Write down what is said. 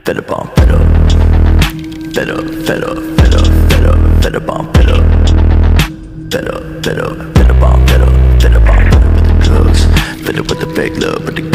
Fed up on fed up. Fed up, fed up, fed up, fed up, fed up on fed up. Fed up, fed up, fed up on fed up. Fed up on fed up with the drugs. Fed up with the fake love, with the